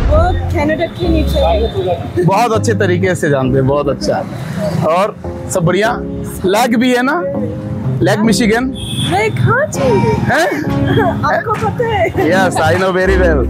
वो कनाडा के नीचे। बहुत अच्छे तरीके से जानते हैं, बहुत अच्छा। और सब बढ़िया। लैग भी है ना, लैग मिशिगन हाँ जी है, आपको पता है? Yes I know very well.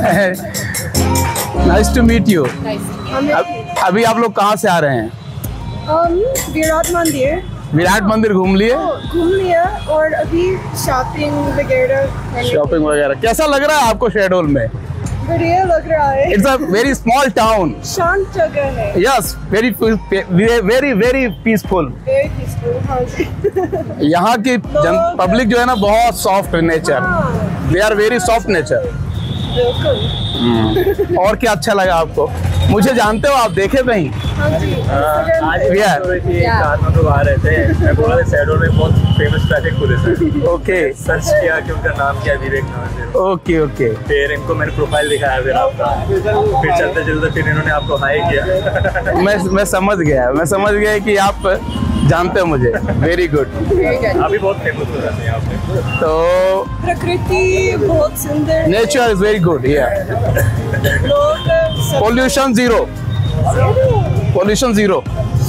Nice to meet you. अभी आप लोग कहाँ से आ रहे हैं? विराट मंदिर। विराट मंदिर घूम लिए? घूम लिया और अभी शॉपिंग वगैरह। शॉपिंग वगैरह कैसा लग रहा है आपको शहडोल में? बढ़िया लग रहा है। It's a very small town. शांत जगह है। Yes, very very very peaceful. Very peaceful. हाँ जी। यहाँ की पब्लिक जो है ना बहुत soft nature, they are very soft nature. बिल्कुल। और क्या अच्छा लगा आपको? मुझे जानते हो आप, देखे कहीं? हाँ जी। काठमांडू आ रहे थे, मैं बोला शहडोल में बहुत फेमस ट्रैफिक पुलिस है। ओके, सर्च किया कि उनका नाम क्या, विवेक नाम है। Okay okay. फिर इनको मैंने प्रोफाइल दिखाया फिर आपका, फिर चलते चलते फिर इन्होंने आपको हाई किया। मैं समझ गया कि आप जानते हो मुझे। Very good. अभी बहुत फेमस हो जाते हैं यहाँ पे। तो प्रकृति बहुत सुंदर। Nature is very good. लोग पोल्यूशन जीरो। Pollution zero.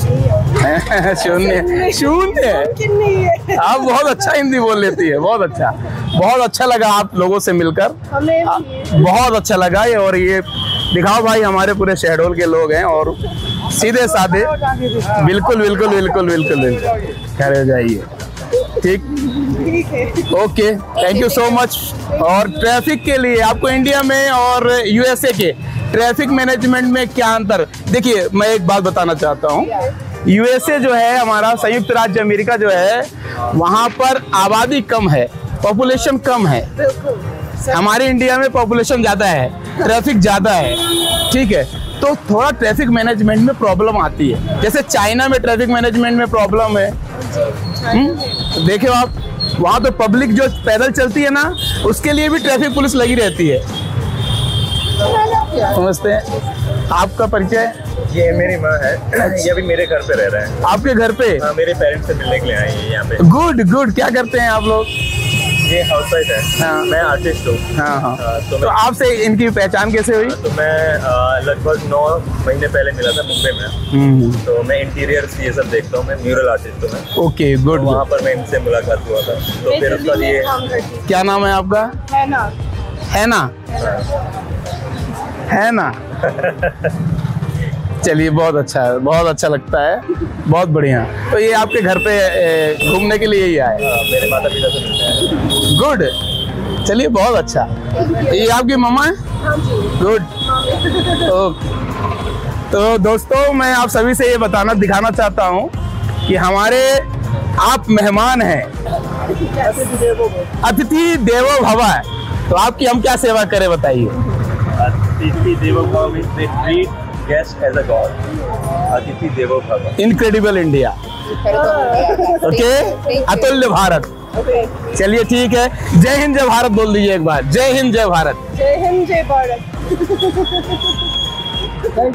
शून्य शून्य। नहीं है। आप बहुत अच्छा हिंदी बोल लेती है, बहुत अच्छा। बहुत अच्छा लगा आप लोगों से मिलकर, हमें बहुत अच्छा लगा। और ये दिखाओ भाई, हमारे पूरे शहडोल के लोग हैं और सीधे साधे। बिल्कुल बिल्कुल बिल्कुल बिल्कुल बिल्कुल। खड़े हो जाइए। ठीक है। Okay, thank you so much. और ट्रैफिक के लिए आपको इंडिया में और यूएसए के ट्रैफिक मैनेजमेंट में क्या अंतर? देखिए, मैं एक बात बताना चाहता हूँ। यूएसए जो है हमारा, संयुक्त राज्य अमेरिका जो है, वहाँ पर आबादी कम है, पॉपुलेशन कम है। हमारे इंडिया में पॉपुलेशन ज़्यादा है, ट्रैफिक ज़्यादा है। ठीक है, तो थोड़ा ट्रैफिक मैनेजमेंट में प्रॉब्लम आती है। जैसे चाइना में ट्रैफिक मैनेजमेंट में प्रॉब्लम है। देखिए आप, वहाँ पे पब्लिक जो पैदल चलती है ना, उसके लिए भी ट्रैफिक पुलिस लगी रहती है। समझते हैं? आपका परिचय? ये मेरी माँ है, ये अभी मेरे घर पे रह रहे हैं। आपके घर पे? हाँ, मेरे पेरेंट्स से मिलने के लिए आए हैं यहाँ पे। Good good. क्या करते हैं आप लोग? ये हाउसवाइफ है। हाँ। मैं आर्टिस्ट हूँ। हाँ। तो आपसे इनकी पहचान कैसे हुई? तो मैं लगभग 9 महीने पहले मिला था मुंबई में। तो मैं इंटीरियर ये सब देखता हूँ, मैं म्यूरल आर्टिस्ट हूँ मैं। Okay good. वहाँ पर मैं इनसे मुलाकात हुआ था। तो फिर उसका ये, क्या नाम है आपका? हैना। हैना। चलिए, बहुत अच्छा है, बहुत अच्छा लगता है, बहुत बढ़िया। तो ये आपके घर पे घूमने के लिए ही आए? मेरे माता पिता से मिलते हैं। गुड। चलिए, बहुत अच्छा। ये आपकी मम्मा है? गुड। ओके। तो दोस्तों, मैं आप सभी से ये दिखाना चाहता हूँ कि हमारे आप मेहमान हैं, अतिथि देवो भव। तो आपकी हम क्या सेवा करें, बताइए। अतिथि देवो भव means they treat guest as a god. अतिथि देवो भव। Incredible India. ओके, अतुल्य भारत। चलिए ठीक है, जय हिंद जय भारत बोल दीजिए एक बार। जय हिंद जय भारत। जय हिंद जय भारत।